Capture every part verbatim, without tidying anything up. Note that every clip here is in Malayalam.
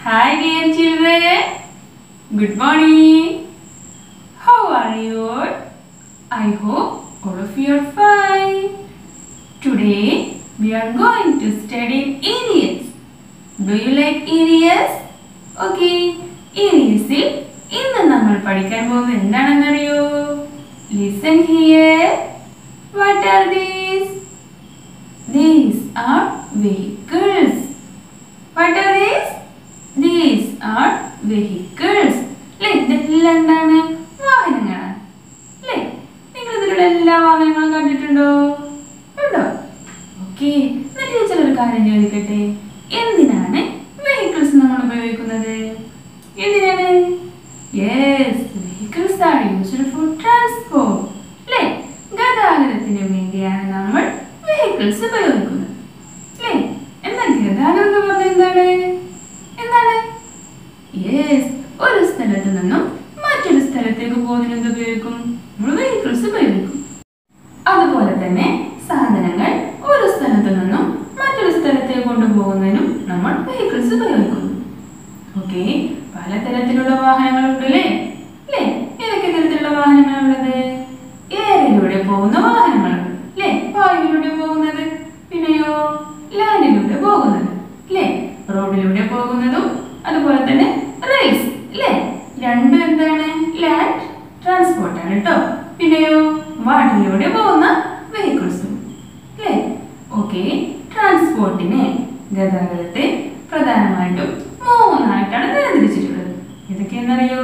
Hi dear children, good morning. How are you all? I hope all of you are fine. Today we are going to study areas. Do you like areas? Okay, areas il innu nammal padikkan povunna endanennu ariyo? Listen here. What are these? These are vehicles. What are these? These are vehicles. Like ഇതെല്ലാം എന്താണ്? വാഹനങ്ങളാണ്. അല്ലേ? നിങ്ങൾ ഇതിലുള്ള എല്ലാ വാഹനങ്ങളും കണ്ടിട്ടുണ്ടോ? ഉണ്ടോ? ഓക്കേ. എന്നാ ടീച്ചർ ഒരു കാര്യം ചോദിക്കട്ടെ. എന്തിനാണ് vehicles നമ്മൾ ഉപയോഗിക്കുന്നത്? എന്തിനാണ്? Yes, vehicles are used for transport. അല്ലേ? ഗതാഗതത്തിന് വേണ്ടിയാണ് നമ്മൾ vehicles ഉപയോഗിക്കുന്നത്. അല്ലേ? എന്നാൽ ഗതാഗതം എന്ന് പറഞ്ഞാൽ എന്താണ്? എന്താണ്? യെസ്, ഒരു സ്ഥലത്ത് നിന്നും മറ്റൊരു സ്ഥലത്തേക്ക് പോകുന്നതിന് എന്ത് ഉപയോഗിക്കും? നമ്മൾ വെഹിക്കിൾസ് ഉപയോഗിക്കും. അതുപോലെ തന്നെ സാധനങ്ങൾ ഒരു സ്ഥലത്ത് നിന്നും മറ്റൊരു സ്ഥലത്തേക്ക് കൊണ്ടുപോകുന്നതിനും നമ്മൾ വെഹിക്കിൾസ് ഉപയോഗിക്കുന്നു. ഓക്കെ, പലതരത്തിലുള്ള വാഹനങ്ങളുണ്ട് അല്ലേ? അല്ലേ? ഏതൊക്കെ തരത്തിലുള്ള വാഹനങ്ങളുള്ളത്? എയറിലൂടെ പോകുന്ന വാഹനങ്ങളുണ്ട് അല്ലേ? വായുവിലൂടെ പോകുന്നത്. പിന്നെയോ ലാൻഡിലൂടെ പോകുന്നത് അല്ലേ? റോഡിലൂടെ പോകുന്നതും അതുപോലെ തന്നെ റെയിൽസ് അല്ലേ? രണ്ടും എന്താണ്? ലാൻഡ് ട്രാൻസ്പോർട്ട് ആണ് കേട്ടോ. പിന്നെയോ വാട്ടറിലൂടെ പോകുന്ന വെഹിക്കിൾസും അല്ലേ? ഓക്കെ, ട്രാൻസ്പോർട്ടിനെ ഗതാഗതത്തെ പ്രധാനമായിട്ടും മൂന്നായിട്ടാണ് തരംതിരിച്ചിട്ടുള്ളത്. ഏതൊക്കെയാണെന്നറിയോ?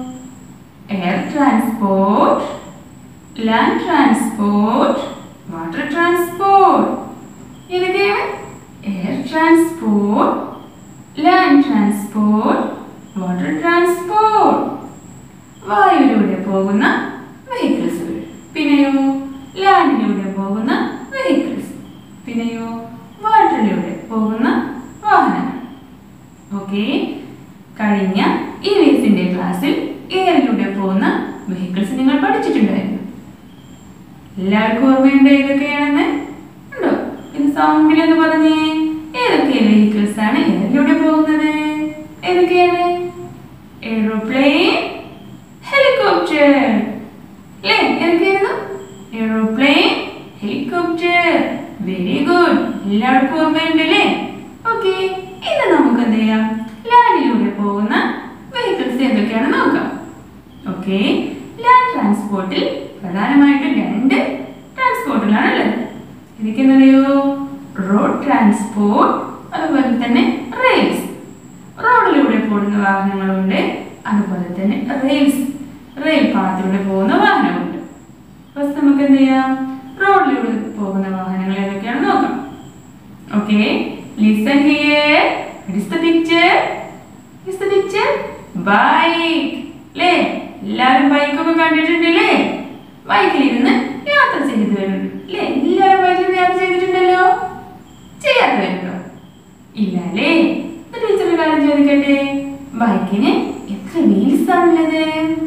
Air transport, land transport, water transport. ഏതൊക്കെയാണ്? Air transport, land transport, water transport. വായുവിലൂടെ പോകുന്ന വെഹിക്കിൾസുകൾ. പിന്നെയോ ലാൻഡിലൂടെ പോകുന്ന വെഹിക്കിൾസ്. പിന്നെയോ വാട്ടറിലൂടെ പോകുന്ന വാഹനങ്ങൾ. ഓക്കെ, കഴിഞ്ഞ ഈ വേസിന്റെ ക്ലാസ്സിൽ എയറിലൂടെ പോകുന്ന വെഹിക്കിൾസ് നിങ്ങൾ പഠിച്ചിട്ടുണ്ടായിരുന്നു. എല്ലാവർക്കും ഓർമ്മയുണ്ട് ഏതൊക്കെയാണെന്ന്? ഉണ്ടോ? ഇത് സൗണ്ടിലെന്ന് പറഞ്ഞേ, ഏതൊക്കെ വെഹിക്കിൾസ് ആണ് എയറിലൂടെ പോകുന്നത്? ഏതൊക്കെയാണ്? എയ്റോപ്ലെയിൻ, ഹെലികോപ്റ്റർ അല്ലേ? ഏതൊക്കെയായിരുന്നു? Aeroplane, helicopter. വെരി ഗുഡ്, എല്ലാവർക്കും ഓർമ്മയുണ്ട് അല്ലേ? ഓക്കെ, ഇന്ന് നമുക്ക് എന്ത് ചെയ്യാം? ലാൻഡിലൂടെ പോകുന്ന വെഹിക്കിൾസ് എന്തൊക്കെയാണെന്ന് നോക്കാം. ഓക്കെ, ലാൻഡ് ട്രാൻസ്പോർട്ടിൽ പ്രധാനമായിട്ടും രണ്ട് ട്രാൻസ്പോർട്ടുകളാണ് ഉള്ളത്. ഏതൊക്കെയാണെന്നറിയോ? റോഡ് ട്രാൻസ്പോർട്ട്, അതുപോലെ തന്നെ റെയിൽസ്. റോഡിലൂടെ പോകുന്ന വാഹനങ്ങളുണ്ട്, അതുപോലെ തന്നെ റെയിൽസ് റെയിൽ പാളത്തിലൂടെ പോകുന്ന വാഹനമുണ്ട്. ഫസ്റ്റ് നമുക്ക് എന്ത് ചെയ്യാം? റോഡിലൂടെ പോകുന്ന വാഹനങ്ങൾ ഏതൊക്കെയാണെന്ന് നോക്കാം. Okay, listen here. What is the picture? What is the picture? Bike. അല്ലേ? എല്ലാവരും ബൈക്കൊക്കെ കണ്ടിട്ടുണ്ടല്ലേ? ബൈക്കിലിരുന്ന് യാത്ര ചെയ്തിട്ടുണ്ട് അല്ലേ? എല്ലാവരും ബൈക്കിൽ യാത്ര ചെയ്തിട്ടുണ്ടല്ലോ. ചെയ്യാത്തവരുണ്ടോ? ഇല്ല അല്ലേ? ടീച്ചർ ഒരു കാര്യം ചോദിക്കട്ടെ. ബൈക്കിന് എത്ര വീൽസ് ആണുള്ളത്?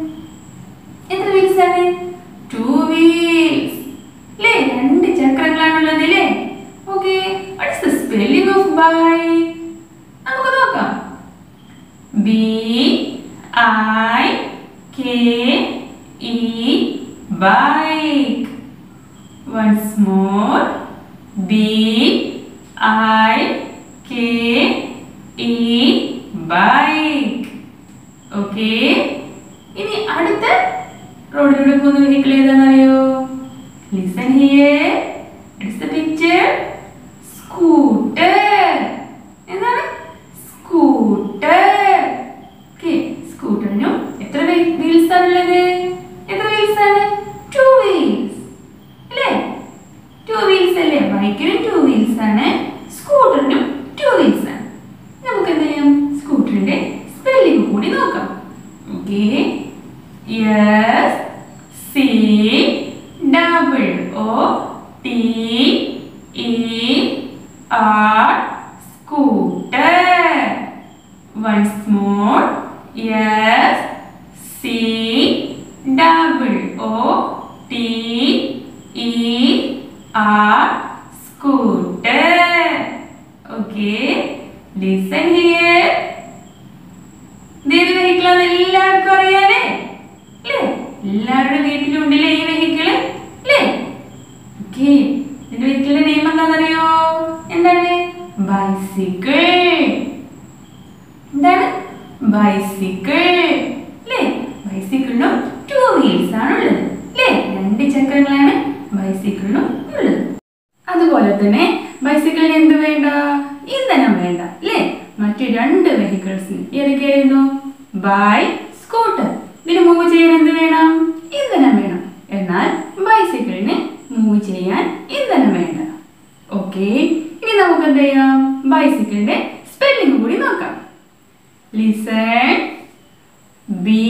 എത്ര വീൽസ് ആണ്? ടു വീൽസ് അല്ലേ? രണ്ട് ചക്രങ്ങളാണുള്ളത് അല്ലേ? Okay, what is the spelling of bike? നമുക്ക് നോക്കാം. B I K E bike. Once more. B I K E bike. Okay. ഇനി അടുത്ത റോഡിലൂടെ പോകുന്ന വെഹിക്കിൾ ഏതാണെന്നറിയോ? Listen here. It's the picture. Scooter. എന്താണ്? Scooter. Okay. സ്കൂട്ടറിനും എത്ര വീൽസ് ആണുള്ളത്? എത്ര വീൽസ് ആണ്? ടു വീൽസ് അല്ലേ? ടു വീൽസ് അല്ലേ? ബൈക്കിനും ടു വീൽസ് ആണ്, സ്കൂട്ടറിനും ടു വീൽസ് ആണ്. നമുക്ക് എന്ത് ചെയ്യാം? സ്കൂട്ടറിന്റെ സ്പെല്ലിംഗ് കൂടി നോക്കാം. Okay, S C double O T E R scooter. Once more, എസ് സി double O T E R scooter. Okay, listen here. Vehicle ആണെന്ന് എല്ലാവർക്കും അറിയാലേ അല്ലേ? എല്ലാവരുടെ വീട്ടിലും ഉണ്ടല്ലേ ഈ വെഹിക്കിൾ അല്ലേ? ഓക്കെ, ഇതിന്റെ വെഹിക്കിളിന്റെ നെയിം എന്താണെന്നറിയോ? എന്താണ്? ബൈസിക്കിൾ. എന്താണ്? ബൈസിക്കിൾ അല്ലേ? ബൈസിക്കിളിനും ടു വീൽസ് ആണ് ഉള്ളത് അല്ലേ? രണ്ട് ചക്രങ്ങളാണ് ബൈസിക്കിളിനും ഉള്ളത്. അതുപോലെ തന്നെ ബൈസിക്കിളിന് എന്ത് വേണ്ട? ഇന്ധനം വേണ്ട അല്ലേ? മറ്റു രണ്ട് വെഹിക്കിൾസിന് ഏതൊക്കെയായിരുന്നു? Bike, scooter. ഇതിന് മൂവ് ചെയ്യാൻ എന്ത് വേണം? ഇന്ധനം വേണം. എന്നാൽ ബൈസിക്കിളിന് മൂവ് ചെയ്യാൻ ഇന്ധനം വേണ്ട. ഓക്കെ, ഇനി നമുക്ക് എന്ത് ചെയ്യാം? ബൈസിക്കിളിന്റെ സ്പെല്ലിംഗ് കൂടി നോക്കാം. Listen. B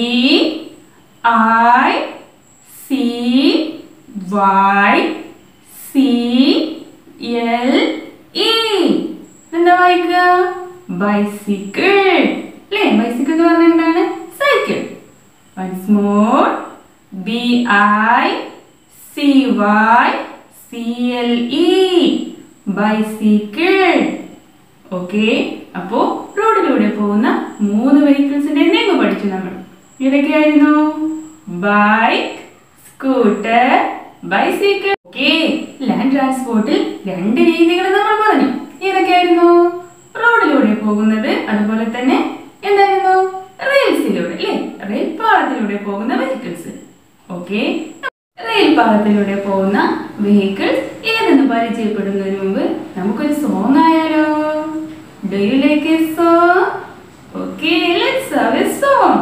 I C Y C L E. എന്താ വായിക്കുക? ബൈസിക്കിൾ അല്ലേ? ബൈസിക്കിൾ എന്ന് പറഞ്ഞാൽ എന്താണ്? Cycle. Once more. B I C Y C L E. Bicycle. Okay, അപ്പോ റോഡിലൂടെ പോകുന്ന മൂന്ന് വെഹിക്കിൾസിന്റെ നെയിം പഠിച്ചു നമ്മൾ. ഏതൊക്കെയായിരുന്നു? Bike, scooter, bicycle. Okay, land ട്രാൻസ്പോർട്ടിൽ രണ്ട് രീതികൾ നമ്മൾ പറഞ്ഞു. ഏതൊക്കെയായിരുന്നു? റോഡിലൂടെ പോകുന്നത്, അതുപോലെ തന്നെ എന്തായിരുന്നു? റെയിൽസിലൂടെ അല്ലേ? റെയിൽ പാളത്തിലൂടെ പോകുന്ന വെഹിക്കിൾസ്. ഓക്കെ, റെയിൽ പാളത്തിലൂടെ പോകുന്ന വെഹിക്കിൾസ് ഏതെന്ന് പരിചയപ്പെടുന്നതിന് മുമ്പ് നമുക്കൊരു സോങ് ആയാലോ? Do you like a song? Okay, let's have a song.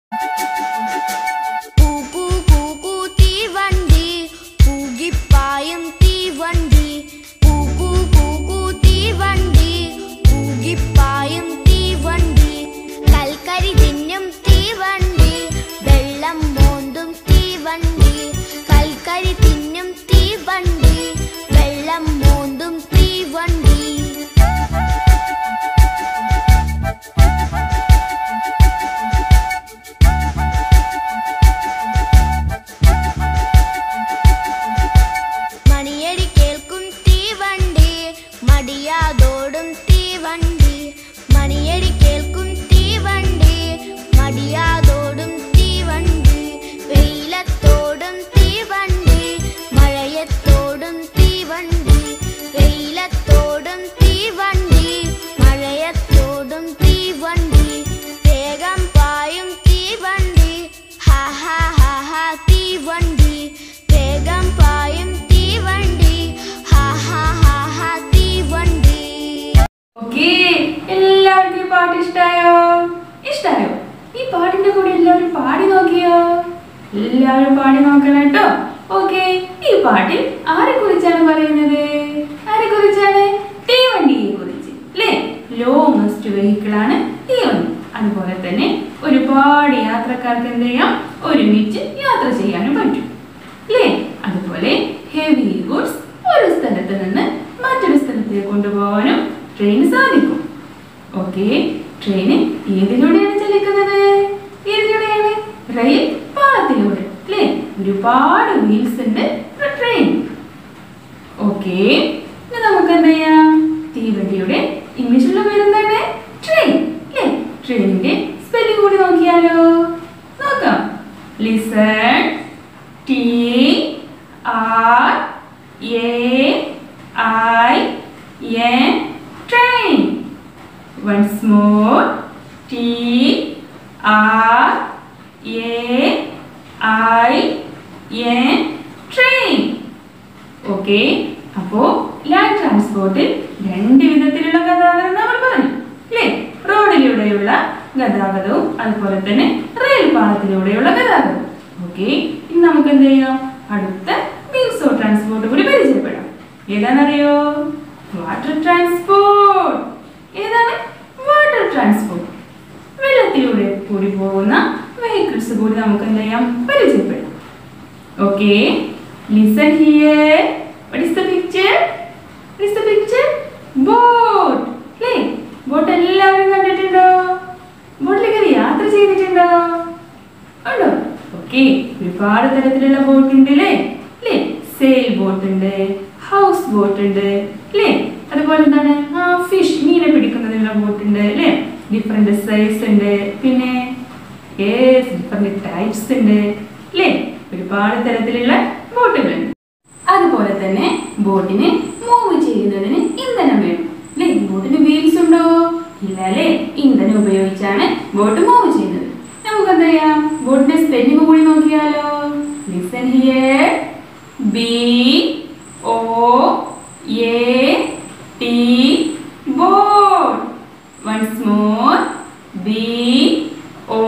എല്ലാവരും പാടി നോക്കണം കേട്ടോ. ഓക്കെ, ഈ പാട്ടിൽ ആരെ കുറിച്ചാണ് പറയുന്നത്? ആരെ കുറിച്ചാണ്? തീവണ്ടിയെ കുറിച്ച് അല്ലേ? ലോങ്ങസ്റ്റ് വെഹിക്കിൾ ആണ് തീവണ്ടി. അതുപോലെ തന്നെ ഒരുപാട് യാത്രക്കാർക്ക് എന്ത് ചെയ്യാം? ഒരുമിച്ച് യാത്ര ചെയ്യാനും പറ്റും അല്ലേ? അതുപോലെ ഹെവി ഗുഡ്സ് ഒരു സ്ഥലത്ത് നിന്ന് മറ്റൊരു സ്ഥലത്തേക്ക് കൊണ്ടുപോകാനും ട്രെയിൻ സാധിക്കും. ഓക്കെ, ട്രെയിൻ ഏതിലൂടെയാണ് ചലിക്കുന്നത്? ഏതിലൂടെയാണ്? റെയിൽ പാളത്തിലൂടെ അല്ലേ? ഒരുപാട് വീൽസ് ഉണ്ട് ട്രെയിൻ. ഓക്കെ, ഇനി നമുക്ക് എന്ത് ചെയ്യാം? തീവണ്ടിയുടെ ഇംഗ്ലീഷിലുള്ള പേരെന്താണ്? ട്രെയിൻ അല്ലേ? ട്രെയിനിന്റെ സ്പെല്ലിംഗ് കൂടി നോക്കിയാലോ? നോക്കാം. Listen. T R A I N. Train. Once more. T R A I N. Train. Okay, അപ്പോ ലാൻഡ് ട്രാൻസ്പോർട്ടിൽ രണ്ട് വിധത്തിലുള്ള ഗതാഗതം നമ്മൾ പറഞ്ഞു അല്ലേ? റോഡിലൂടെയുള്ള ഗതാഗതവും അതുപോലെ തന്നെ റെയിൽ പാളത്തിലൂടെയുള്ള ഗതാഗതവും. ഓക്കെ, ഇനി നമുക്ക് എന്ത് ചെയ്യാം? അടുത്ത മീൻസ് ഓഫ് ട്രാൻസ്പോർട്ട് കൂടി പരിചയപ്പെടാം. ഏതാണെന്നറിയോ? Water transport. ഏതാണ് വാട്ടർ ട്രാൻസ്പോർട്ട്? വെള്ളത്തിലൂടെ കൂടി പോകുന്ന വെഹിക്കിൾസ് കൂടി നമുക്ക് എന്ത് ചെയ്യാം? പരിചയപ്പെടാം. Okay, listen here. What is the picture? What is the picture? Boat. അല്ലേ? ബോട്ട് എല്ലാവരും കണ്ടിട്ടുണ്ടോ? ബോട്ടിൽ കയറി യാത്ര ചെയ്തിട്ടുണ്ടോ? ഉണ്ടോ? ഓക്കെ, ഒരുപാട് തരത്തിലുള്ള ബോട്ട് ഉണ്ട് അല്ലേ? അല്ലേ? സെയിൽ ബോട്ട് ഉണ്ട്, ഹൗസ് ബോട്ട് ഉണ്ട് അല്ലേ? അതുപോലെ എന്താണ്? ആ ഫിഷ്, മീനെ പിടിക്കുന്നതിനുള്ള ബോട്ട് ഉണ്ട് അല്ലേ? ഡിഫറെന്റ് സൈസ് ഉണ്ട്. പിന്നെ യെസ്, ഡിഫറെന്റ് ടൈപ്സ് ഉണ്ട് അല്ലേ? ഒരുപാട് തരത്തിലുള്ള ബോട്ടുകളുണ്ട്. അതുപോലെ തന്നെ ബോട്ടിന് മൂവ് ചെയ്യുന്നതിന് ഇന്ധനം വേണം അല്ലേ? ബോട്ടിന് വീൽസ് ഉണ്ടോ? ഇല്ല അല്ലേ? ഇന്ധനം ഉപയോഗിച്ചാണ് ബോട്ട് മൂവ് ചെയ്യുന്നത്. നമുക്ക് എന്താ ചെയ്യാം? ബോട്ടിന്റെ സ്പെല്ലിംഗ് കൂടി നോക്കിയാലോ? Listen here. B O A T boat. Once more. B O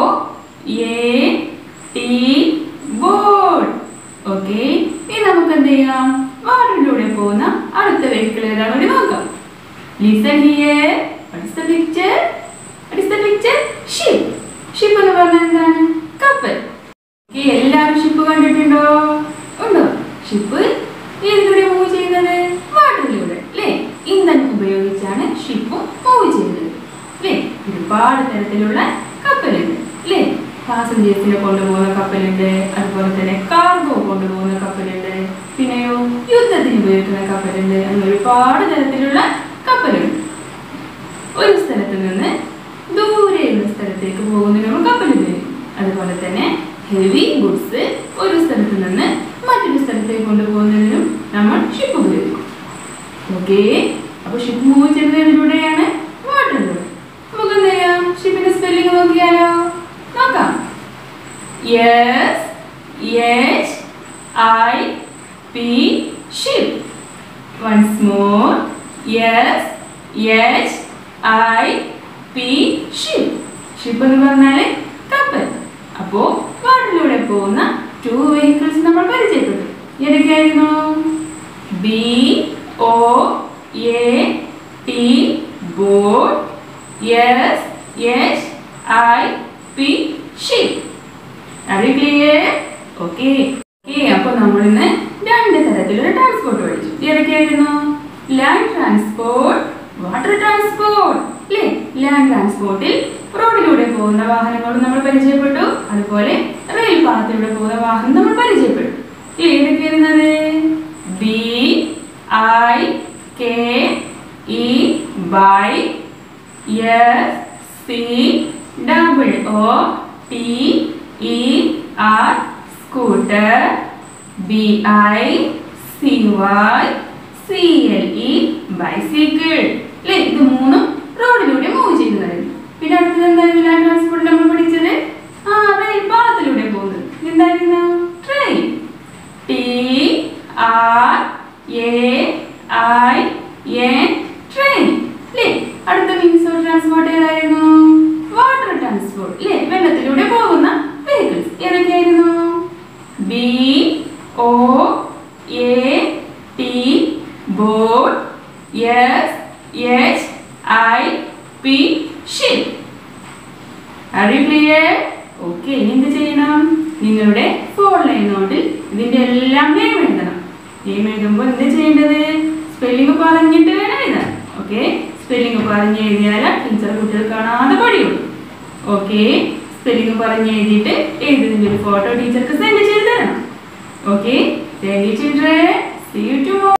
A T boat. Okay, ഇനി നമുക്ക് എന്ത് ചെയ്യാം? വാട്ടറിലൂടെ പോകുന്ന അടുത്ത വെഹിക്കിൾ ഏതാണെന്ന് നോക്കാം. Listen here. What is the picture? What is the picture? Ship. Ship എന്ന് പറഞ്ഞാൽ എന്താണ്? കപ്പൽ. ഓക്കെ, എല്ലാവരും ഷിപ്പ് കണ്ടിട്ടുണ്ടോ? ഉണ്ടോ? ഷിപ്പ് ഏതിലൂടെ മൂവ് ചെയ്യുന്നത്? വാട്ടറിലൂടെ അല്ലേ? ഇന്ധനം ഉപയോഗിച്ചാണ് ഷിപ്പ് മൂവ് ചെയ്യുന്നത് അല്ലേ? ഒരുപാട് തരത്തിലുള്ള കപ്പലുണ്ട് അല്ലേ? പാസഞ്ചേഴ്സിനെ കൊണ്ടുപോകുന്ന കപ്പലുണ്ട്, അതുപോലെ തന്നെ കാർഗോ കൊണ്ടുപോകുന്ന കപ്പലുണ്ട്, പിന്നെയോ യുദ്ധത്തിന് ഉപയോഗിക്കുന്ന കപ്പലുണ്ട്. അങ്ങനെ ഒരുപാട് തരത്തിലുള്ള കപ്പലുണ്ട്. ഒരു സ്ഥലത്ത് നിന്ന് ദൂരെയുള്ള സ്ഥലത്തേക്ക് പോകുന്നതിന് നമ്മൾ കപ്പൽ ഉപയോഗിക്കും. അതുപോലെ തന്നെ ഹെവി ഗുഡ്സ് ഒരു സ്ഥലത്ത് നിന്ന് മറ്റൊരു സ്ഥലത്തേക്ക് കൊണ്ടുപോകുന്നതിനും നമ്മൾ ഷിപ്പ് ഉപയോഗിക്കും. ഓക്കെ, അപ്പൊ ഷിപ്പ് മൂവ് ചെയ്യുന്നതിലൂടെയാണ് വാട്ടറിലൂടെ. നമുക്ക് എന്ത് ചെയ്യാം? ഷിപ്പിന്റെ സ്പെല്ലിംഗ് നോക്കിയാലോ? നോക്കാം. S H I P ship. Once more. S H I P ship. Ship എന്ന് പറഞ്ഞാല് കപ്പൽ. അപ്പോ വാട്ടറിലൂടെ പോകുന്ന ടു വെഹിക്കിൾസ് നമ്മൾ പരിചയപ്പെട്ടു. ഏതൊക്കെയായിരുന്നു? B O A T boat. S H I P ship. Are you clear? Okay. Okay, അപ്പോൾ നമ്മൾ ഇന്ന് രണ്ട് തരത്തിലുള്ള ട്രാൻസ്പോർട്ട് പഠിച്ചു. ഏതൊക്കെയായിരുന്നു? ലാൻഡ് ട്രാൻസ്പോർട്ട്, വാട്ടർ ട്രാൻസ്പോർട്ട് അല്ലേ? ലാൻഡ് ട്രാൻസ്പോർട്ടിൽ റോഡിലൂടെ പോകുന്ന വാഹനങ്ങളും നമ്മൾ പരിചയപ്പെട്ടു. അതുപോലെ റെയിൽ പാതയിലൂടെ പോകുന്ന വാഹനം നമ്മൾ പരിചയപ്പെട്ടു. ഏതൊക്കെയായിരുന്നത്? B I K E bike. S C double O T E R scooter. B I C Y C L E bicycle അല്ലേ? ഇത് മൂന്നും റോഡിലൂടെ മൂവ് ചെയ്യുന്നതായിരുന്നു. പിന്നെ അടുത്തത് എന്തായിരുന്നു? ലാൻഡ് ട്രാൻസ്പോർട്ടിൽ നമ്മൾ പഠിച്ചത് ആ റെയിൽ പാളത്തിലൂടെ പോകുന്നത് എന്തായിരുന്നു? Train. T R A I N train അല്ലേ? അടുത്ത മീൻസ് ഓഫ് ട്രാൻസ്പോർട്ട് ഏതായിരുന്നു? വാട്ടർ ട്രാൻസ്പോർട്ട് അല്ലേ? വെള്ളത്തിലൂടെ പോകുന്ന വെഹിക്കിൾസ് ഏതൊക്കെയായിരുന്നു? B O A T boat. S H I P ship. Are you clear? Okay, ഇനി എന്ത് ചെയ്യണം? നിങ്ങളുടെ ഫോർ ലൈൻ നോട്ടിൽ ഇതിന്റെ എല്ലാം നെയിം എഴുതണം. നെയിം എഴുതുമ്പോൾ എന്ത് ചെയ്യേണ്ടത്? സ്പെല്ലിംഗ് പറഞ്ഞിട്ട് വേണം എഴുതാൻ. ഓക്കെ, സ്പെല്ലിംഗ് പറഞ്ഞ് എഴുതിയാൽ ടീച്ചർ കുട്ടികൾ കാണാതെ പഠിയുള്ളൂ. ഓക്കെ, സ്പെല്ലിംഗ് പറഞ്ഞ് എഴുതിയിട്ട് എഴുതുന്നതിന്റെ ഒരു ഫോട്ടോ ടീച്ചർക്ക് സെൻഡ് ചെയ്ത് തരണം. Okay, thank you children. See you tomorrow.